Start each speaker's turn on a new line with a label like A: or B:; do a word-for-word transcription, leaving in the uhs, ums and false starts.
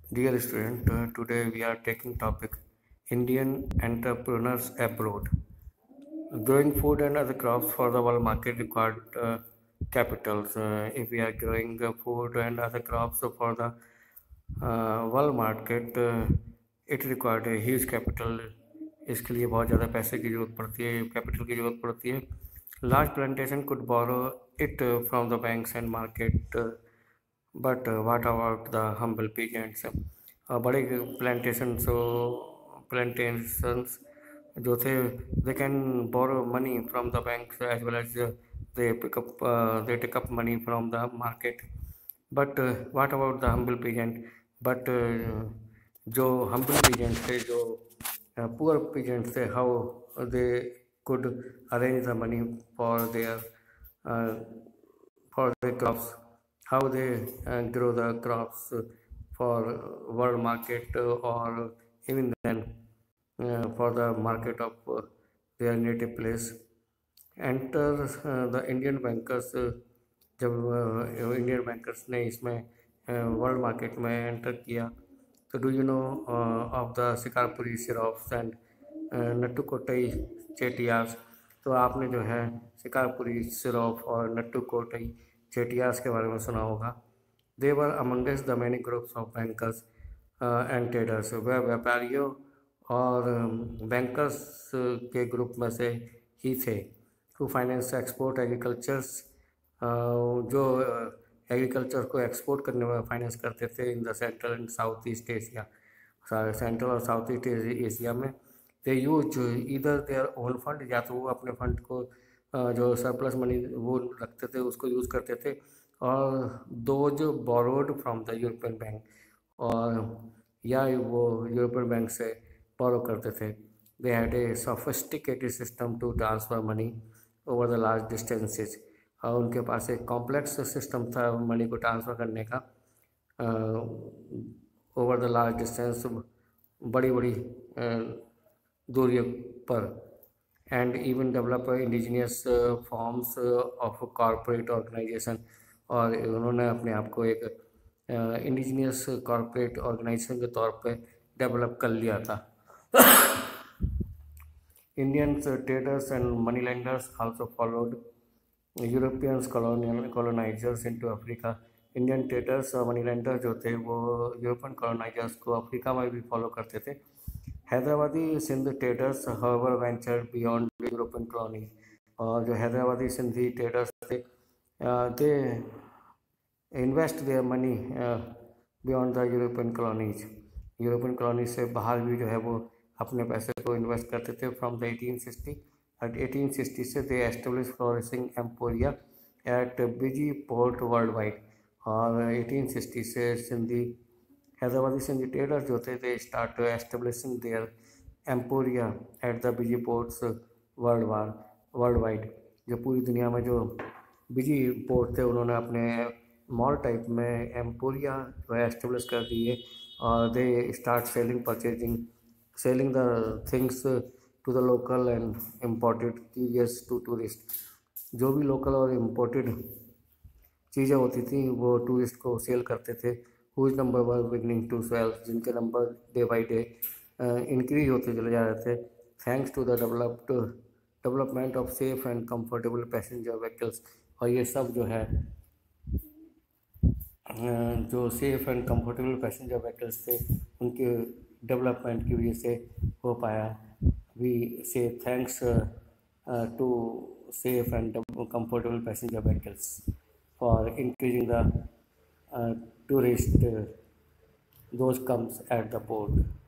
A: Dear student, uh, today we are taking topic Indian entrepreneurs abroad. Growing food and other crops for the world market required uh, capitals. Uh, if we are growing uh, food and other crops for the uh, world market, uh, it required a huge capital. इसके लिए बहुत ज़्यादा पैसे की ज़रूरत पड़ती है, capital की ज़रूरत पड़ती है. Large plantation could borrow it uh, from the banks and market. Uh, but what about the humble peasants. बड़े प्लांटेशन सो प्लांटेशंस जो थे they can borrow money from the bank as well as they pick up they take up money from the market. But what about the humble peasant. But जो humble peasant थे, जो poor uh, peasant थे, how they could arrange the money for their for the crops, how they uh, grow the crops for world market uh, or even then uh, for the market of uh, their native place. Enter uh, the Indian bankers. uh, जब Indian bankers ने इसमें world market में enter किया तो do you know of the Shikarpuri shroffs and Nattukottai Chettiars. तो आपने जो है शिकारपुरी सिरॉप और नट्टुकोटई चेटियास के बारे में सुना होगा. They were amongst the many groups of bankers and traders. वह व्यापारियों और बैंकर्स के ग्रुप में से ही थे. टू फाइनेंस एक्सपोर्ट एग्रीकल्चर्स, जो एग्रीकल्चर को एक्सपोर्ट करने में फाइनेंस करते थे in the central and south east Asia. Central और साउथ ईस्ट एशिया में they use either their own fund, या तो वो अपने फंड को जो सरप्लस मनी वो रखते थे उसको यूज़ करते थे, और दो जो borrowed from the European bank, और या वो यूरोपियन बैंक से बोरो करते थे. They had a sophisticated system to transfer money over the large distances. और उनके पास एक कॉम्प्लेक्स सिस्टम था मनी को ट्रांसफ़र करने का ओवर द लार्ज डिस्टेंस, बड़ी बड़ी दूरियों पर. And even develop indigenous forms of corporate organisation. और उन्होंने अपने आप को एक इंडिजीनियस कॉरपोरेट ऑर्गेनाइजेशन के तौर पे डेवलप कर लिया था. Indians traders and money lenders also followed Europeans colonial colonisers into Africa. Indian traders और मनी लेंडर्स जो थे वो यूरोपियन कॉलोनाइजर्स को अफ्रीका में भी फॉलो करते थे. Hyderabadi Sindh traders however venture beyond European colony. और जो हैदराबादी सिंधी ट्रेडर्स थे they invest their money beyond the European colonies. European colony से बाहर भी जो है वो अपने पैसे को इन्वेस्ट करते थे. From the eighteen sixty eight eighteen sixty से they establish flourishing emporia at busy port world wide. और एटीन सिक्सटी से सिंधी हैदराबादी सिंधी ट्रेडर्स जो थे they start establishing their emporia at the busy ports world war world wide. जो पूरी दुनिया में जो बिजी पोर्ट थे उन्होंने अपने मॉल टाइप में एम्पोरिया जो है एस्टेब्लिश कर दिए. और they start selling purchasing selling the things to the local and imported चीज़ टू टूरिस्ट. जो भी लोकल और इम्पोर्टेड चीज़ें होती थी वो टूरिस्ट को सेल करते थे. Whose number were beginning to swell, जिनके number day by day increase होते चले जा रहे थे. Thanks to the developed development of safe and comfortable passenger vehicles. और ये सब जो है जो safe and comfortable passenger vehicles थे उनके डेवलपमेंट की वजह से हो पाया. We say thanks to safe and comfortable passenger vehicles for increasing the uh, tourist uh, those comes at the port.